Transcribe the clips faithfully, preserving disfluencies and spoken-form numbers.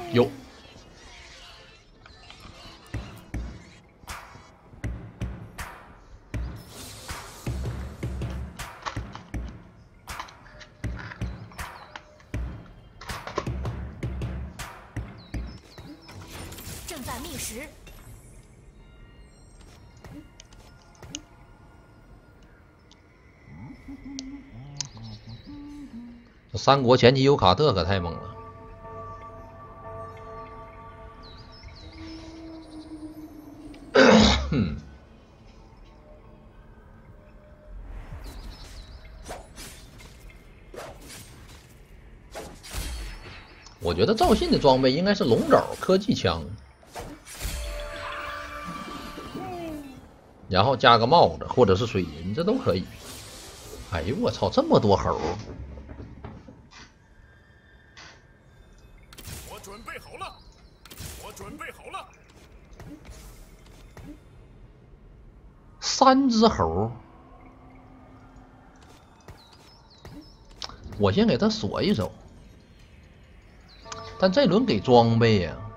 有。 正在觅食。 这三国前期有卡特可太猛了。 我觉得赵信的装备应该是龙爪科技枪，然后加个帽子或者是水银，这都可以。哎呦我操，这么多猴！ 我准备好了，我准备好了。 三只猴，我先给他锁一手。 但这轮给装备呀、啊，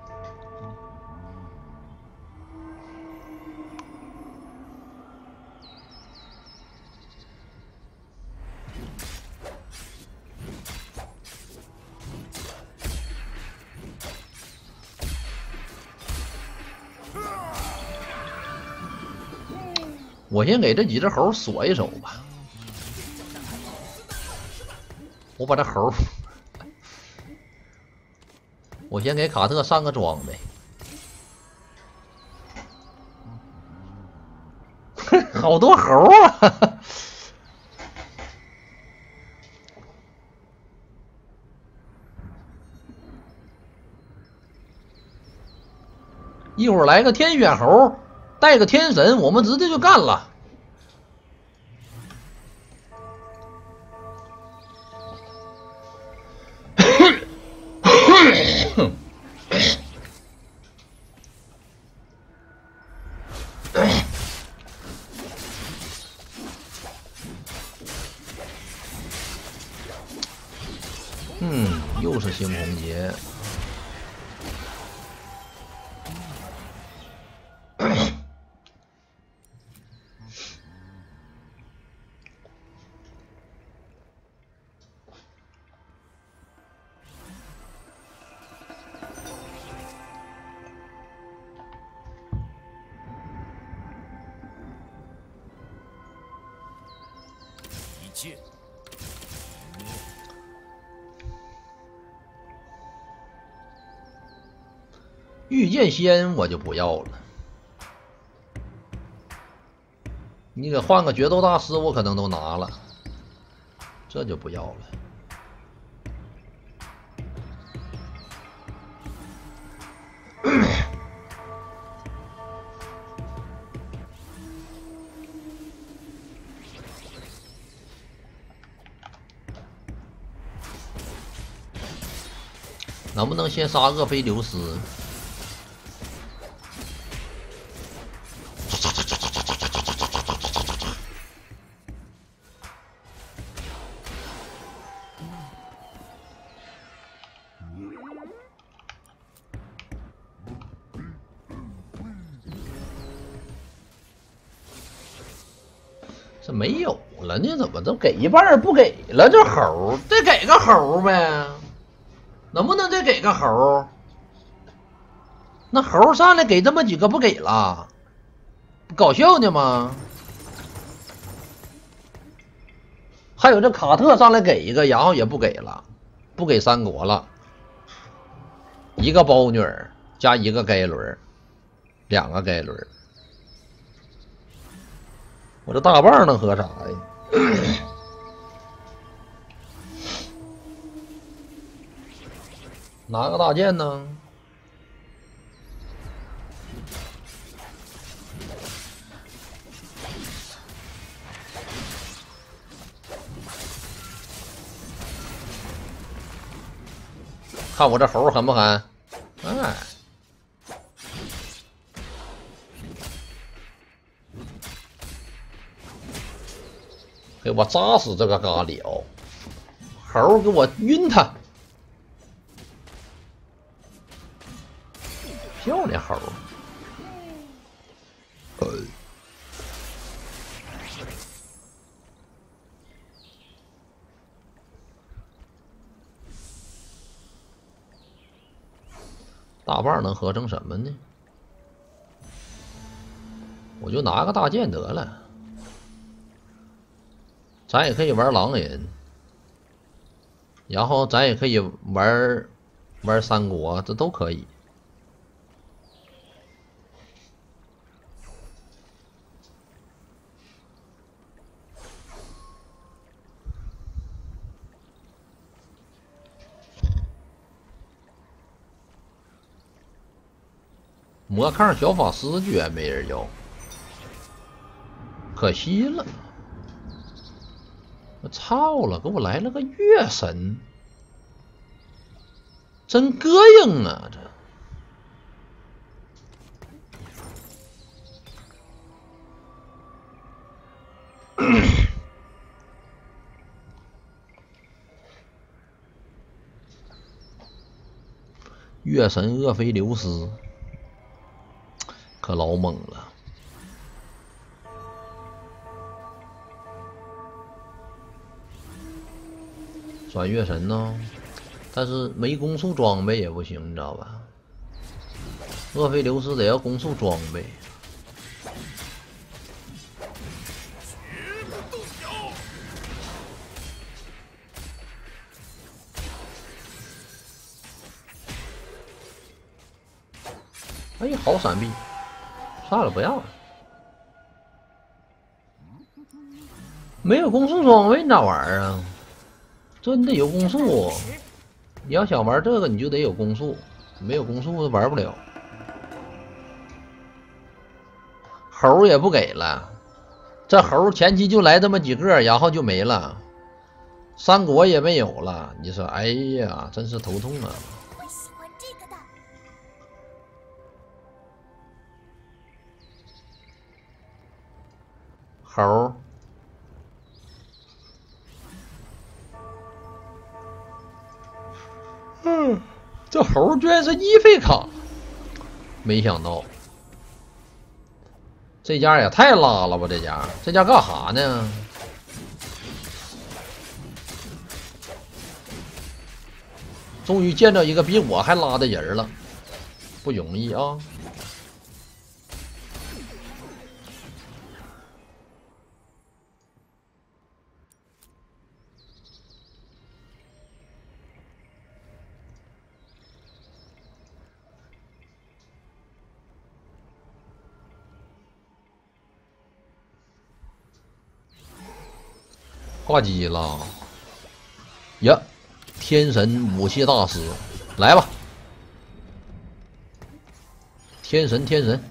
我先给这几只猴锁一手吧。我把这猴。 我先给卡特上个装备，好多猴啊！一会儿来个天选猴，带个天神，我们直接就干了。嗯，又是猩红节。 一切。 御剑仙我就不要了，你给换个决斗大师，我可能都拿了，这就不要了。能不能先杀厄菲琉斯？ 这没有了呢？怎么都给一半不给了？这猴再给个猴呗，能不能再给个猴？那猴上来给这么几个不给了，搞笑呢吗？还有这卡特上来给一个，然后也不给了，不给三国了，一个包女儿加一个盖伦，两个盖伦。 我这大棒能喝啥呀？拿个大剑呢？看我这猴狠不狠？哎。 给我扎死这个咖喱哦！猴给我晕他！ 漂亮猴。呃。大棒能合成什么呢？我就拿个大剑得了。咱也可以玩狼人，然后咱也可以玩玩三国，这都可以。魔抗小法师居然没人要，可惜了！我操了，给我来了个月神，真膈应啊！这月神厄斐琉斯可老猛了。转月神呢，但是没攻速装备也不行，你知道吧？厄斐琉斯得要攻速装备。哎呀，好闪避！算了，不要了。没有攻速装备，你咋玩啊？这你得有攻速，你要想玩这个，你就得有攻速，没有攻速玩不了。猴也不给了，这猴前期就来这么几个，然后就没了，三国也没有了。你说，哎呀，真是头痛啊！ 我喜欢这个的。 猴。嗯，这猴居然是伊菲卡，没想到这家也太拉了吧！这家这家干哈呢？终于见着一个比我还拉的人了，不容易啊！挂机了呀！天神武器大师，来吧！天神，天神，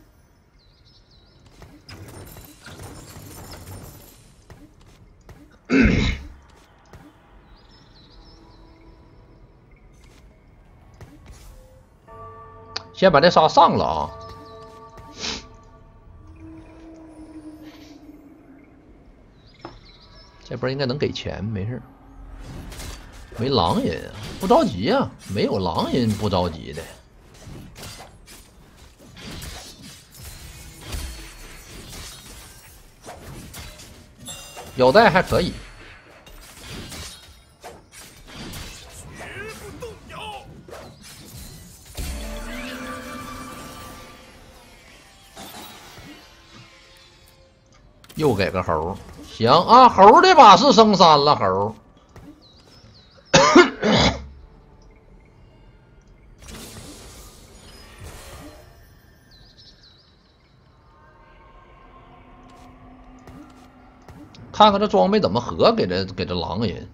先把这仨上了啊！这波应该能给钱，没事。没狼人，不着急啊，没有狼人不着急的。腰带还可以。又给个猴，行啊，猴这把是升三了，猴。看看这装备怎么合，给这给这狼人。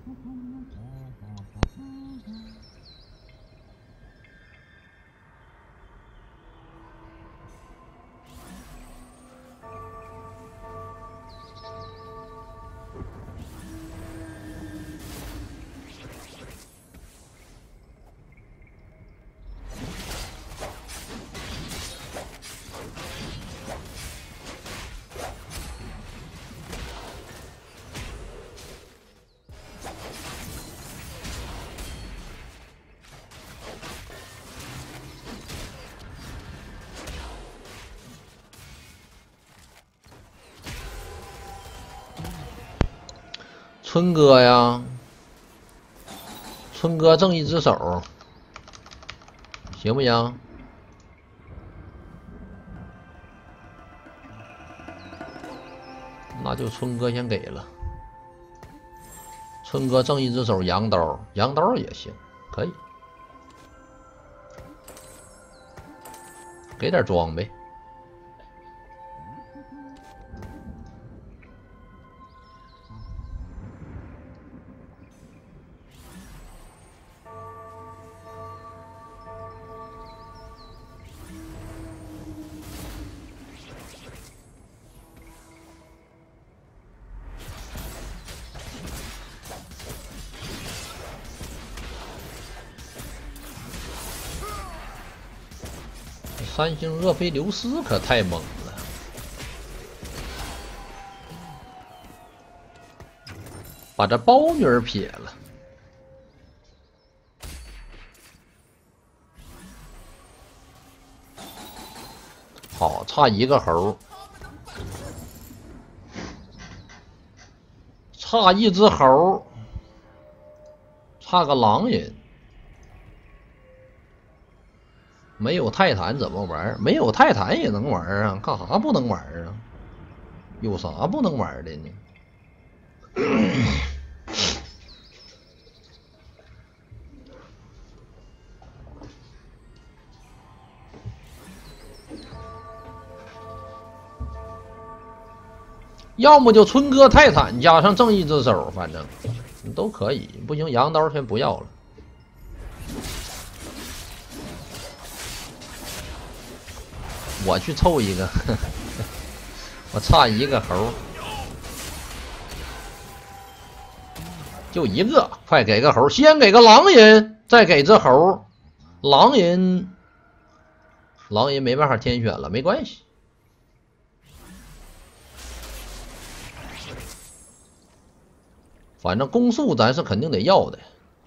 春哥呀，春哥挣一只手，行不行？那就春哥先给了。春哥挣一只手羊刀，羊刀也行，可以。给点装备。三星厄斐琉斯可太猛了，把这包女儿撇了。好，差一个猴，差一只猴，差个狼人。没有泰坦怎么玩？没有泰坦也能玩啊？干啥不能玩啊？有啥不能玩的呢？要么就春哥泰坦加上正义之手，反正都可以。不行，羊刀先不要了。我去凑一个，呵呵我差一个猴，就一个，快给个猴，先给个狼人，再给只猴，狼人，狼人没办法天选了，没关系。反正攻速咱是肯定得要的。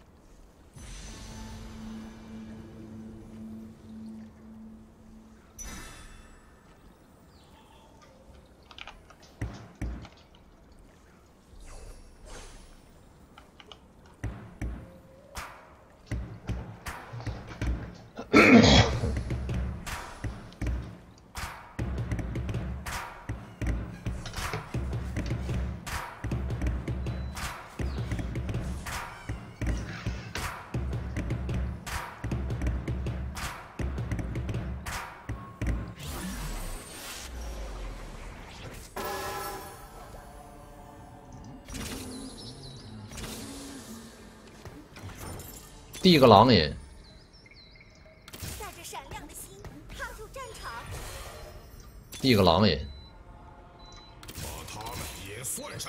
递个狼人， 带着闪亮的心踏入战场。 递个狼人， 把他们也算上。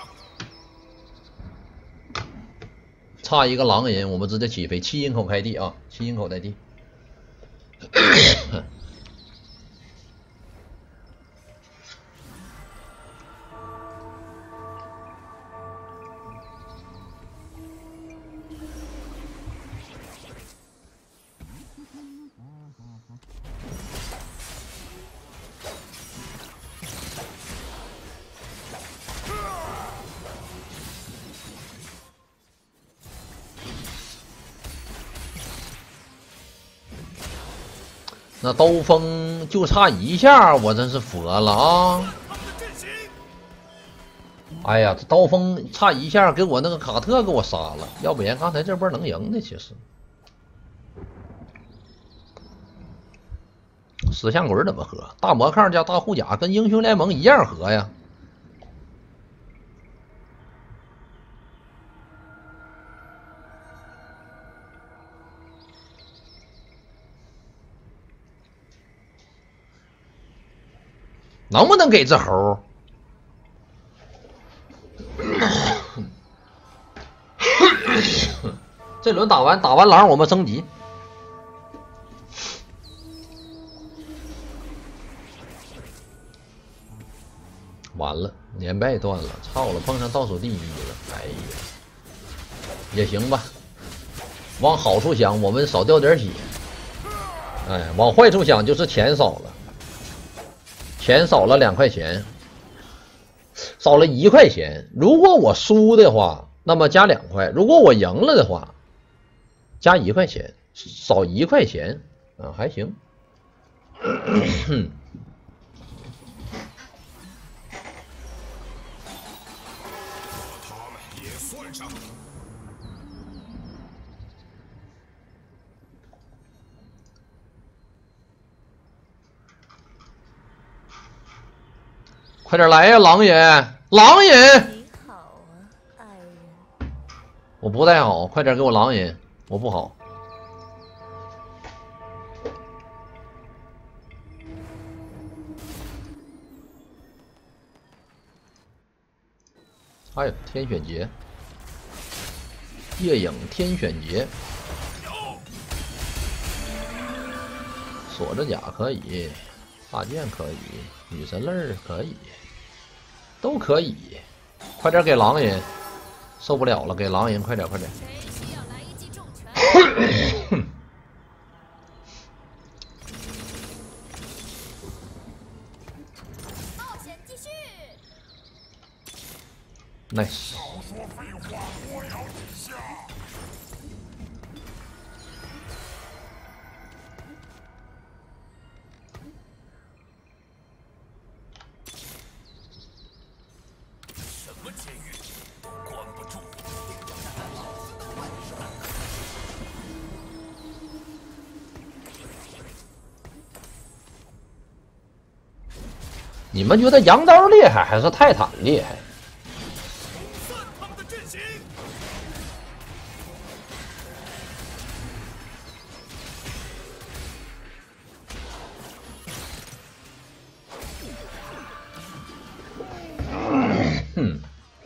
差一个狼人，我们直接起飞，七音口开地啊，七音口在地。那刀锋就差一下，我真是服了啊！哎呀，这刀锋差一下，给我那个卡特给我杀了，要不然刚才这波能赢的。其实石像鬼怎么合？大魔抗加大护甲跟英雄联盟一样合呀。能不能给只猴？这轮打完打完狼，我们升级。完了，连败断了，操了，碰上倒数第一了。哎呀，也行吧。往好处想，我们少掉点血。哎，往坏处想，就是钱少了。钱少了两块钱，少了一块钱。如果我输的话， 那么加两块。如果我赢了的话，加一块钱，少一块钱啊，还行。 他们也算上。 快点来呀，狼人！狼人！ 你好啊，爱人。 我不太好，快点给我狼人，我不好。哎呀，天选节，夜影天选节，锁着甲可以，大剑可以，女神泪可以，都可以。快点给狼人，受不了了，给狼人，快点快点。 谁需要来一记重拳？冒险继续。 nice。 少说废话，我要几下。什么监狱都关不住。 你们觉得羊刀厉害还是泰坦厉害？ 散他们的阵型。 哼。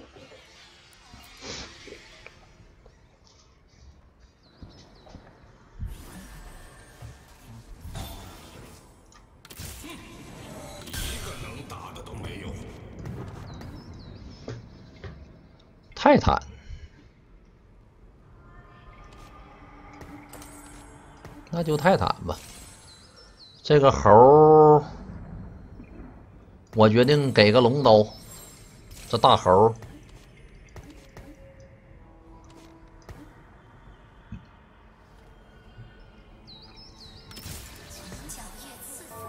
泰坦，那就泰坦吧。这个猴，我决定给个龙刀。这大猴， 皎月赐福。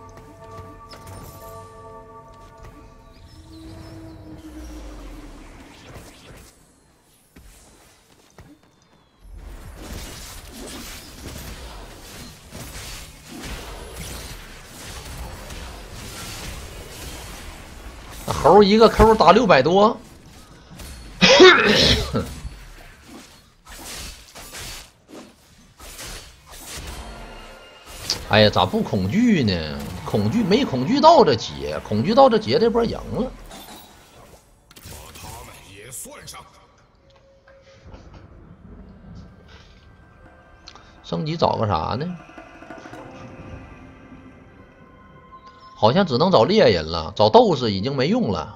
猴一个 Q 打六百多，哎呀，咋不恐惧呢？恐惧没恐惧到这节，恐惧到这节这波赢了。 把他们也算上。 升级找个啥呢？好像只能找猎人了，找斗士已经没用了。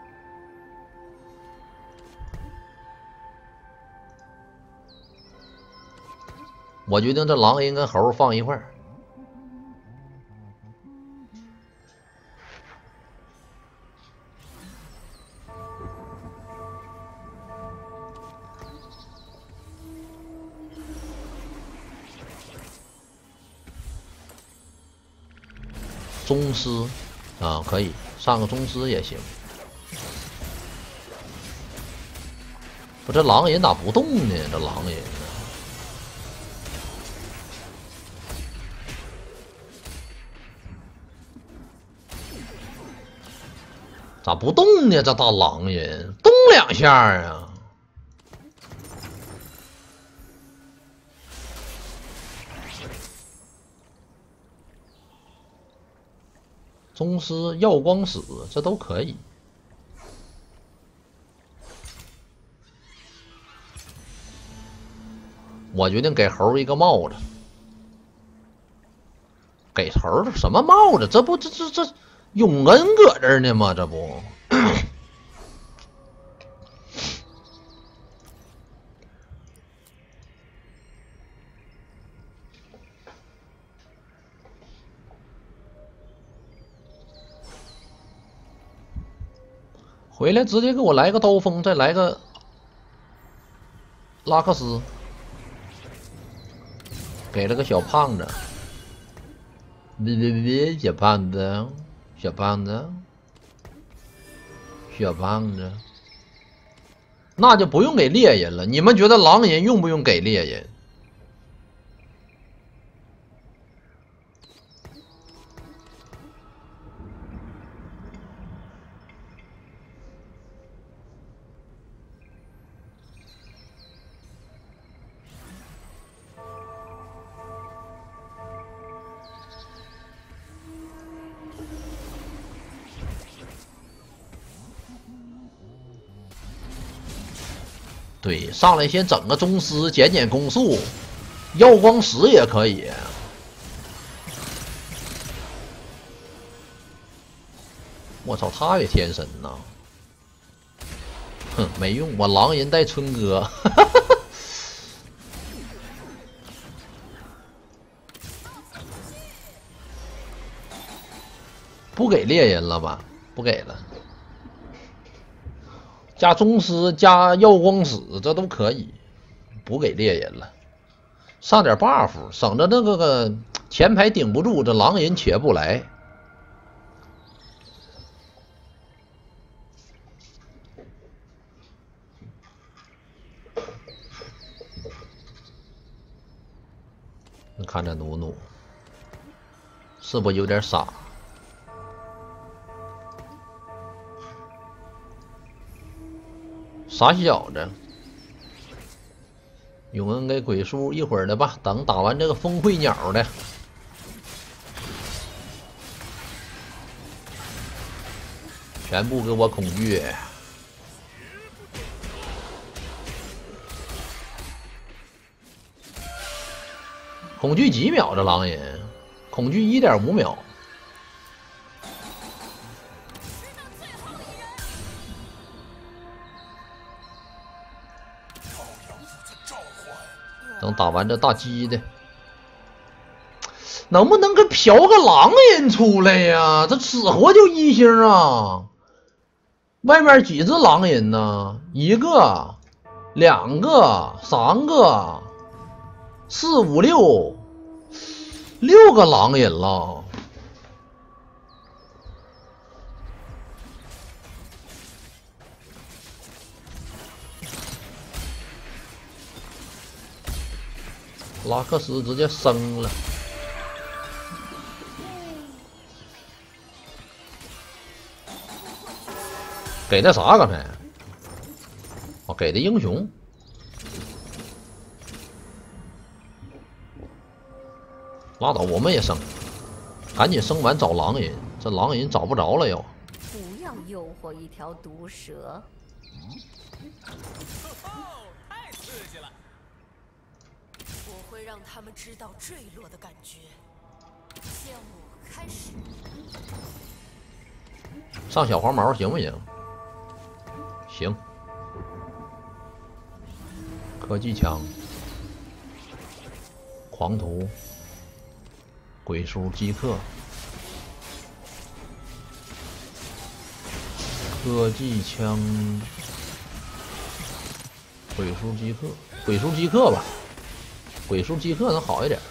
我决定这狼人跟猴放一块儿。宗师啊，可以上个宗师也行。不，这狼人咋不动呢？这狼人咋不动呢？这大狼人动两下啊！宗师、耀光使，这都可以。我决定给猴一个帽子，给猴什么帽子？这不这这这永恩搁这儿呢吗？这不。回来直接给我来个刀锋，再来个拉克斯给了个小胖子，别别别，小胖子，小胖子，小胖子，那就不用给猎人了。你们觉得狼人用不用给猎人？对，上来先整个宗师，减减攻速，耀光石也可以。我操，他也天神呐！哼，没用，我狼人带春哥。不给猎人了吧？不给了。加宗师加耀光石，这都可以，不给猎人了，上点 buff， 省着那个个前排顶不住，这狼人且不来。你看这努努，是不是有点傻？傻小子，永恩给鬼叔一会儿的吧，等打完这个峰会鸟的。全部给我恐惧！恐惧几秒？这狼人恐惧 一点五 秒。等打完这大鸡的，能不能给嫖个狼人出来呀？这死活就一星啊！外面几只狼人呢？一个、两个、三个、四五六，六个狼人了。拉克斯直接升了，给的啥？刚才哦，给的英雄。拉倒，我们也升，赶紧升完找狼人，这狼人找不着了又。 不要诱惑一条毒蛇。 太刺激了！ 我会让他们知道坠落的感觉。项目开始。 上小黄毛行不行？行。科技枪，狂徒，鬼叔击克，科技枪，鬼叔击克，鬼叔击克吧。鬼叔击克能好一点。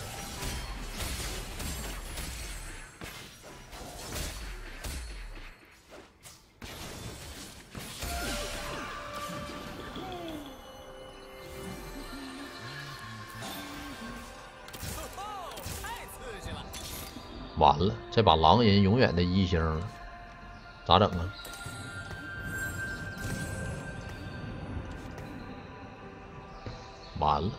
完了，这把狼人永远的一星了，咋整啊？完了。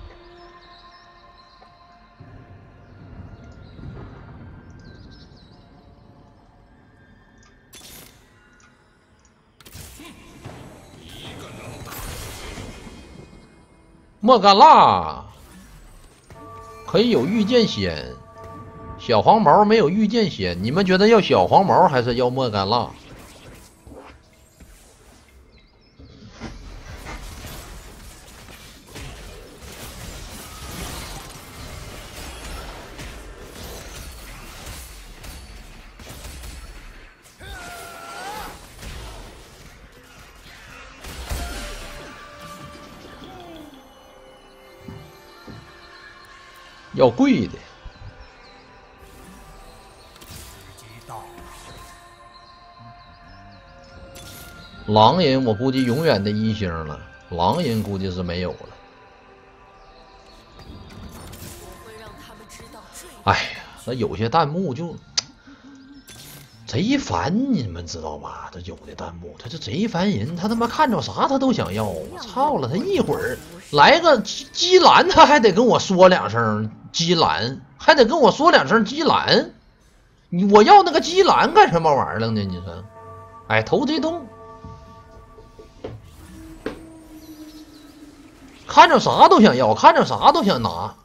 莫甘娜可以有御剑仙，小黄毛没有御剑仙，你们觉得要小黄毛还是要莫甘娜？ 要贵的。狼人我估计永远的一星了，狼人估计是没有了。哎呀，那有些弹幕就贼烦，你们知道吧？这有的弹幕他就贼烦人，他他妈看着啥他都想要。我操了，他一会儿来个基蓝，他还得跟我说两声基蓝，还得跟我说两声基蓝。你我要那个基蓝干什么玩意儿呢？你说，哎，头贼痛。看着啥都想要，看着啥都想拿，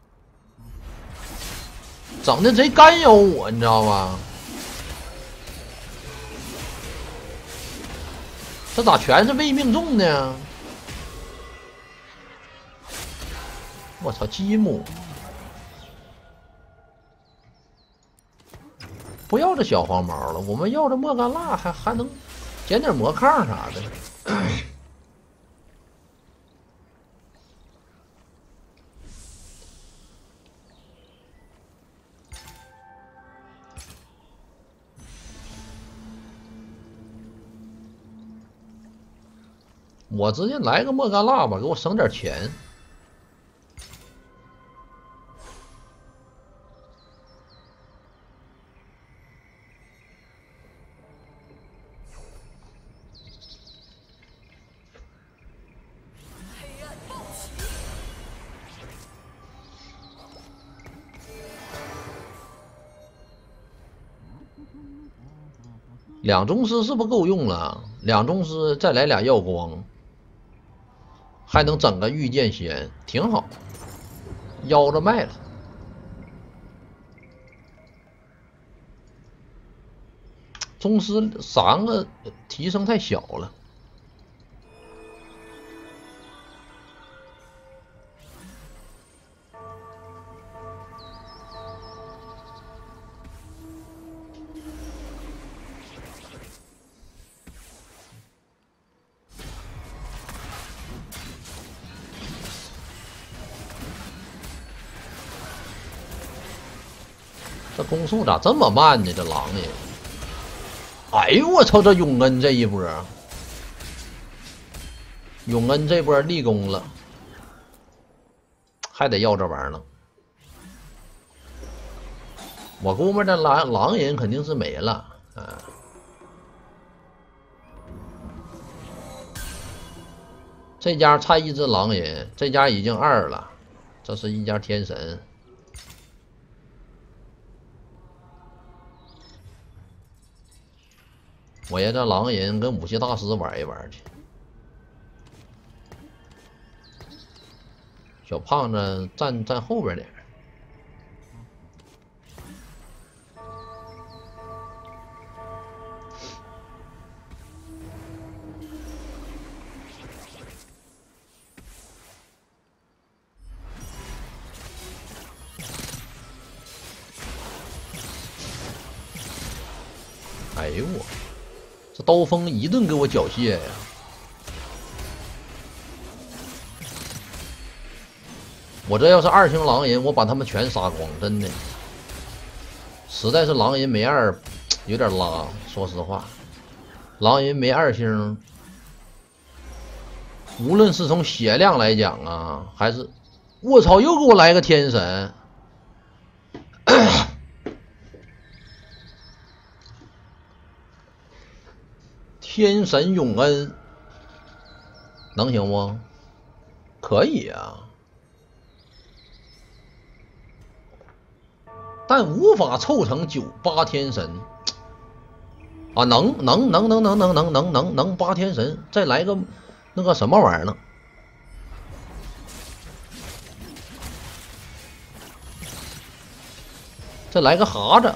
整的贼干扰我，你知道吧？这咋全是未命中呢？我操，积木！不要这小黄毛了，我们要这莫甘蜡，还还能捡点魔抗啥的。我直接来个莫甘蜡吧，给我省点钱。两宗师是不是够用了？两宗师再来俩耀光。还能整个御剑仙，挺好，腰着卖了。宗师三个提升太小了。这攻速咋这么慢呢？这狼呢？哎呦我操！这永恩这一波，永恩这波立功了，还得要这玩意儿呢。我估摸这狼狼人肯定是没了啊。这家差一只狼人，这家已经二了，这是一家天神。我也这狼人跟武器大师玩一玩去。小胖子站站后边点。哎呦我！这刀锋一顿给我缴械呀！我这要是二星狼人，我把他们全杀光，真的。实在是狼人没二，有点拉。说实话，狼人没二星，无论是从血量来讲啊，还是我操，又给我来个天神！天神永恩能行不？可以啊，但无法凑成九八天神啊！能能能能能能能能能能八天神，再来个那个什么玩意儿呢？再来个蛤蟆。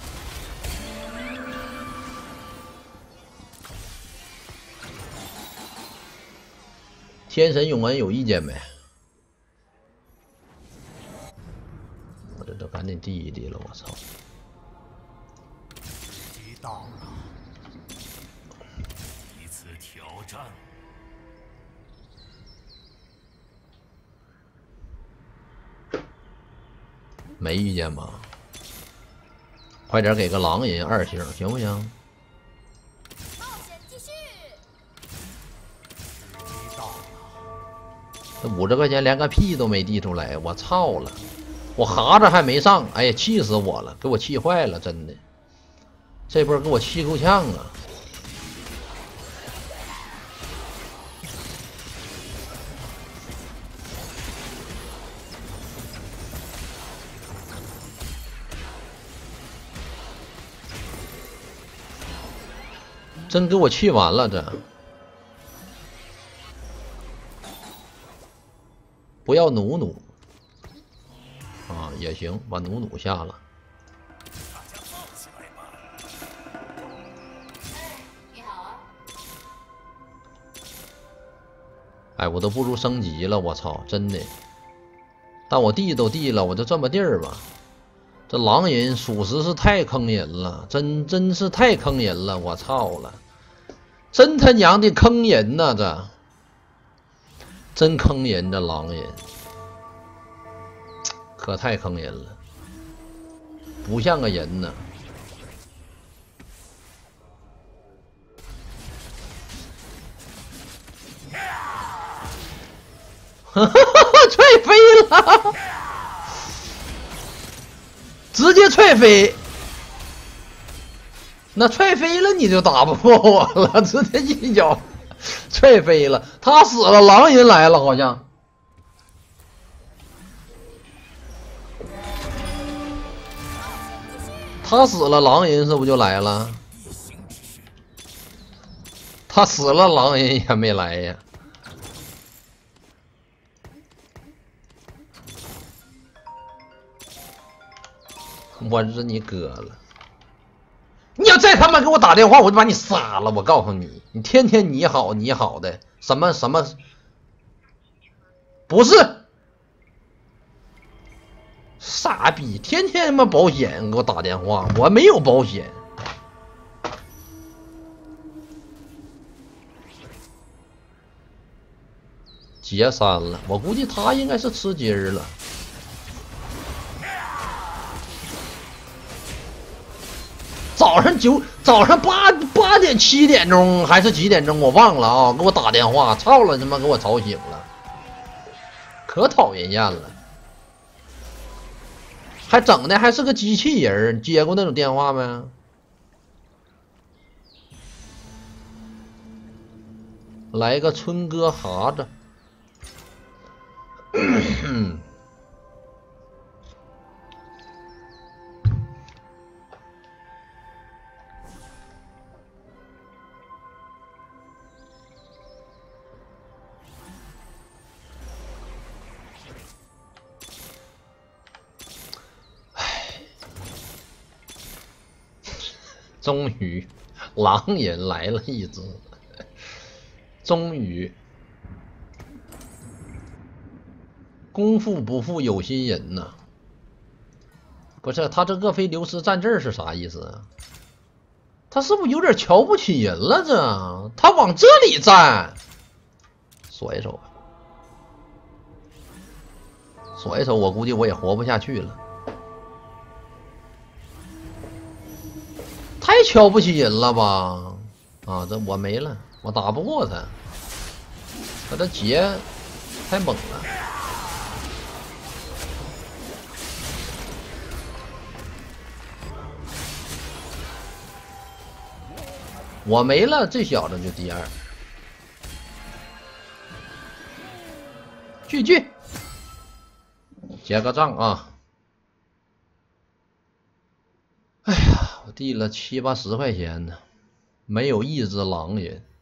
天神永恩有意见没？我这都赶紧递一递了，我操！ 时机到了，一次挑战。 没遇见吧？快点给个狼人二星，行不行？ 冒险继续。 这五十块钱连个屁都没递出来，我操了！我哈着还没上，哎呀，气死我了，给我气坏了，真的，这波给我气够呛啊！真给我气完了，这不要努努啊也行，把努努下了。 你好啊。 哎，我都不如升级了，我操，真的。但我地都地了，我就这么地儿吧。这狼人属实是太坑人了，真真是太坑人了，我操了，真他娘的坑人呐、啊！这真坑人，这狼人可太坑人了，不像个人呢。哈哈哈！踹飞了。直接踹飞，那踹飞了你就打不过我了，直接一脚踹飞了。他死了，狼人来了，好像。他死了，狼人是不是就来了？他死了，狼人也没来呀。我日你哥了！你要再他妈给我打电话，我就把你杀了！我告诉你，你天天你好你好的，什么什么，不是傻逼，天天他妈保险给我打电话，我没有保险。劫三了，我估计他应该是吃鸡儿了。早上九早上八八点七点钟还是几点钟我忘了啊，给我打电话，操了他妈给我吵醒了，可讨人厌了，还整的还是个机器人，接过那种电话没？来个春哥哈子。终于，狼人来了一只，终于，功夫不负有心人呐！不是他这岳飞流失站这儿是啥意思啊？他是不是有点瞧不起人了这？他往这里站，锁一手吧，锁一手，我估计我也活不下去了。太瞧不起人了吧！啊，这我没了，我打不过他，他这劫太猛了。我没了，这小子就第二。聚聚，结个账啊！哎呀，我递了七八十块钱呢，没有一只狼人。